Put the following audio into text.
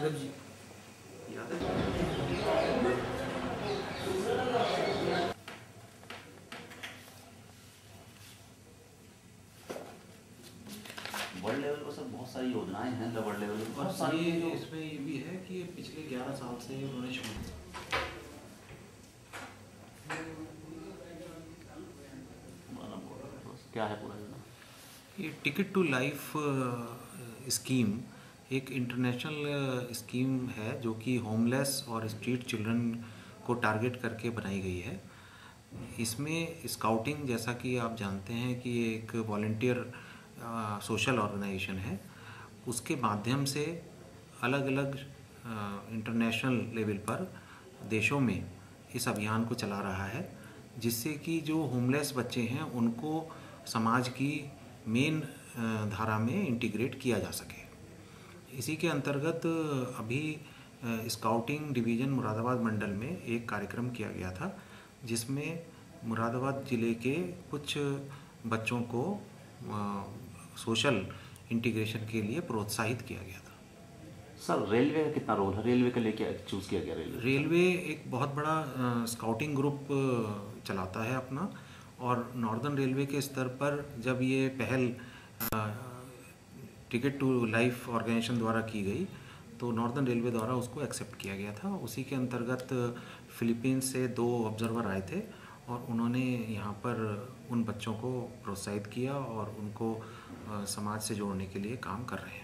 Yadav ji. Yadav world level पर sir बहुत सारी योजनाएं हैं, वर्ल्ड लेवल पर बहुत सारी ये इसमें ये भी है कि पिछले 11 साल से उन्होंने शुरू क्या है पूरा योजना? ये टिकट टू लाइफ स्कीम एक इंटरनेशनल स्कीम है जो कि होमलेस और स्ट्रीट चिल्ड्रन को टारगेट करके बनाई गई है। इसमें स्काउटिंग, जैसा कि आप जानते हैं कि ये एक वॉलंटियर सोशल ऑर्गेनाइजेशन है, उसके माध्यम से अलग अलग इंटरनेशनल लेवल पर देशों में इस अभियान को चला रहा है, जिससे कि जो होमलेस बच्चे हैं उनको समाज की मेन धारा में इंटीग्रेट किया जा सके। इसी के अंतर्गत अभी स्काउटिंग डिवीज़न मुरादाबाद मंडल में एक कार्यक्रम किया गया था, जिसमें मुरादाबाद ज़िले के कुछ बच्चों को सोशल इंटीग्रेशन के लिए प्रोत्साहित किया गया था। सर रेलवे का कितना रोल है? रेलवे के लिए क्या चूज़ किया गया? रेलवे एक बहुत बड़ा स्काउटिंग ग्रुप चलाता है अपना, और नॉर्दर्न रेलवे के स्तर पर जब ये पहल टिकट टू लाइफ ऑर्गेनाइजेशन द्वारा की गई तो नॉर्दर्न रेलवे द्वारा उसको एक्सेप्ट किया गया था। उसी के अंतर्गत फिलीपींस से 2 ऑब्जर्वर आए थे और उन्होंने यहाँ पर उन बच्चों को प्रोत्साहित किया और उनको समाज से जोड़ने के लिए काम कर रहे हैं।